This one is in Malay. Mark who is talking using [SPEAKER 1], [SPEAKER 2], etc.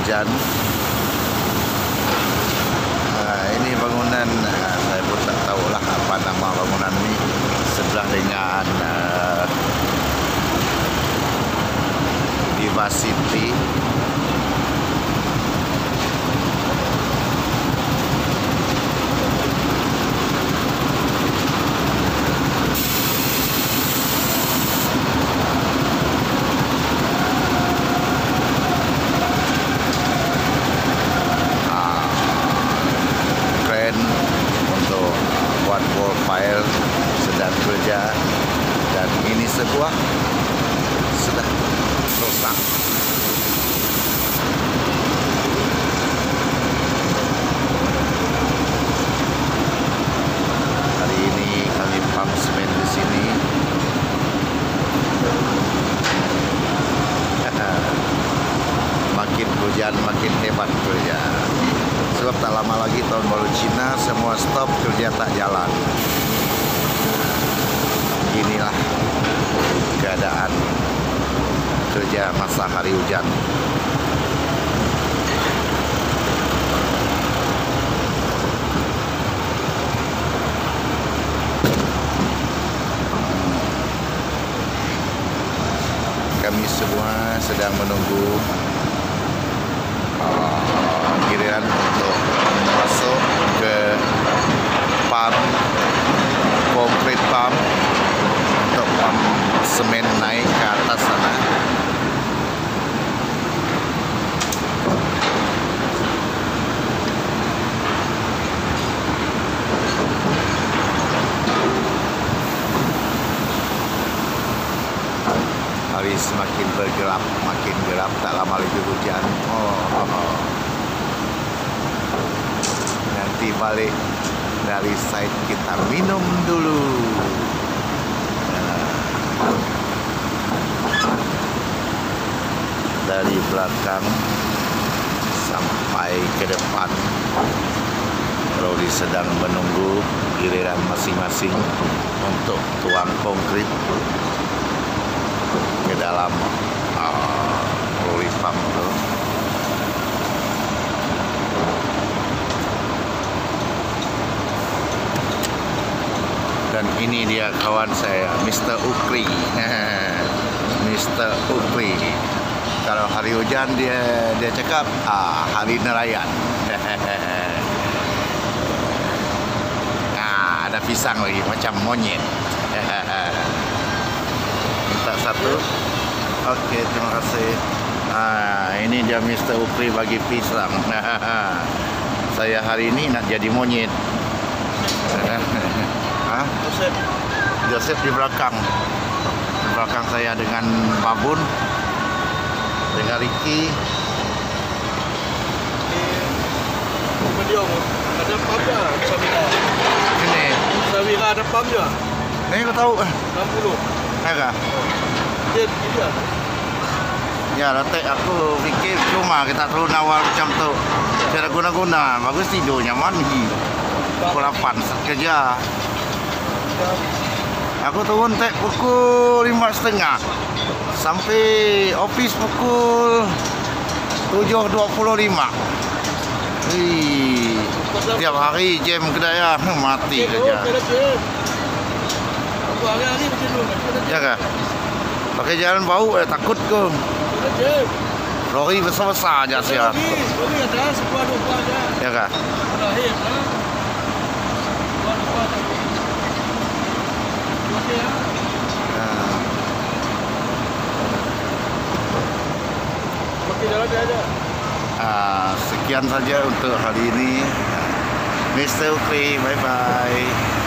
[SPEAKER 1] hujan. Ini bangunan, saya pun tak tahulah apa nama bangunan ini, sebelah dengan Vivacity. File sedang kerja dan ini sebuah sudah rosak. Hari ini kami pump semen di sini. Makin hujan makin hebat kerja. Sebab tak lama lagi tahun baru Cina, semua stop, kerja tak jalan. Inilah keadaan kerja masa hari hujan. Kami semua sedang menunggu giliran untuk masuk ke pump, concrete pump, untuk pump semen naik ke atas sana. Hari semakin bergelap, makin gelap, tak lama lagi hujan. Nanti balik dari site kita minum dulu. Dari belakang sampai ke depan, Rodi sedang menunggu giliran masing-masing untuk tuang konkrit ke dalam rolling pump itu. Dan ini dia kawan saya, Mr. Ukri. Mr. Ukri. Kalau hari hujan dia cakap hari nelayan. Ada pisang lagi macam monyet. Minta satu. Okey, terima kasih. Ini dia Mr. Ukri bagi pisang. Saya hari ini nak jadi monyet. Joseph di belakang. Di belakang saya dengan Babun, dengan Ricky.
[SPEAKER 2] Ada pump dah, Savira.
[SPEAKER 1] Ini
[SPEAKER 2] Savira ada pump je.
[SPEAKER 1] Ni kau tahu
[SPEAKER 2] 60.
[SPEAKER 1] Ada?
[SPEAKER 2] Dia.
[SPEAKER 1] Ya, letak aku fikir cuma kita terus nawar macam tu. Cara guna-guna, bagus tidur nyaman lagi. Pukul 8 kerja. Aku turun tek pukul 5.30 sampai office pukul 7.25. Tiap hari jam kedai mati kerja.
[SPEAKER 2] Hari-hari macam tu.
[SPEAKER 1] Ya ke? Pakai jalan bau takut ke? Lori besar-besar aja sia.
[SPEAKER 2] Lori ada sebuah dua aja.
[SPEAKER 1] Ya ke?
[SPEAKER 2] Terakhir lah.
[SPEAKER 1] Sekian saja untuk hari ini. Mr. Ukri, bye-bye.